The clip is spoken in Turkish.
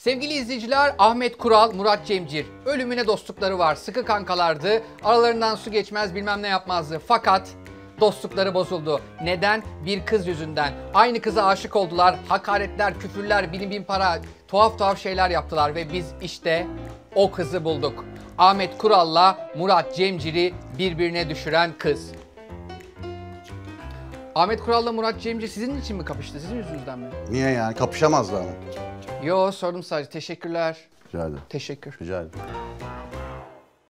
Sevgili izleyiciler, Ahmet Kural, Murat Cemcir. Ölümüne dostlukları var. Sıkı kankalardı. Aralarından su geçmez, bilmem ne yapmazdı. Fakat dostlukları bozuldu. Neden? Bir kız yüzünden. Aynı kıza aşık oldular. Hakaretler, küfürler, bin para, tuhaf şeyler yaptılar ve biz işte o kızı bulduk. Ahmet Kural'la Murat Cemcir'i birbirine düşüren kız. Ahmet Kural'la Murat Cemcir sizin için mi kapıştı? Sizin yüzünüzden mi? Niye yani? Kapışamazlar mı? Yo, sordum sadece. Teşekkürler. Rica ederim. Teşekkür. Rica ederim.